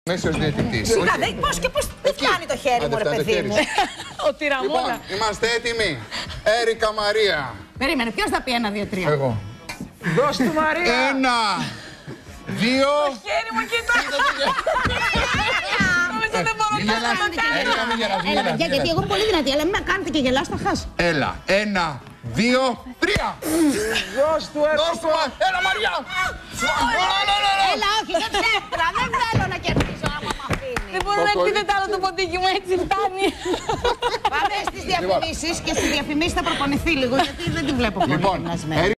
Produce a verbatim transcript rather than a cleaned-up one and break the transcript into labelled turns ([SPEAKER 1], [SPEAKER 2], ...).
[SPEAKER 1] Μέσος διαιτητής.
[SPEAKER 2] Σιγά, δεν, πώς και πώς δεν φτάνει το χέρι μου, ρε παιδί μου.
[SPEAKER 3] Ο Τυραμόνα.
[SPEAKER 1] Λοιπόν, είμαστε έτοιμοι. Έρικα Μαρία.
[SPEAKER 2] Περίμενε, ποιος θα πει ένα, δύο, τρία.
[SPEAKER 1] Εγώ.
[SPEAKER 4] Δώσ' του Μαρία.
[SPEAKER 1] Ένα, δύο.
[SPEAKER 3] Το χέρι μου, κοίτα. Νομίζω δεν μπορώ να
[SPEAKER 1] Έλα, Έρικα, μην γελάς, μην
[SPEAKER 2] Έλα,
[SPEAKER 1] γελάς,
[SPEAKER 2] παιδιά,
[SPEAKER 1] μην
[SPEAKER 2] γιατί
[SPEAKER 1] γελάς.
[SPEAKER 2] εγώ είμαι πολύ δυνατή, αλλά μην με κάνετε και γελάς, θα χάσω.
[SPEAKER 1] Έλα, ένα, δύο, τρία.
[SPEAKER 4] Δώσ' του
[SPEAKER 1] Δώσ' του,
[SPEAKER 4] Έρικα.
[SPEAKER 1] έλα Μαριά.
[SPEAKER 2] Έλα, όχι, δεν ψεύτρα, δεν θέλω να κερδίσω άμα μ' αφήνει.
[SPEAKER 3] Δεν μπορώ να εκτίθεται άλλο το ποντίκι μου, έτσι φτάνει.
[SPEAKER 2] Πάμε στις διαφημίσεις και στις διαφημίσεις θα προπονηθεί λίγο, γιατί δεν τη βλέπω πολύ
[SPEAKER 1] Λοιπόν,
[SPEAKER 2] γυμνασμένη.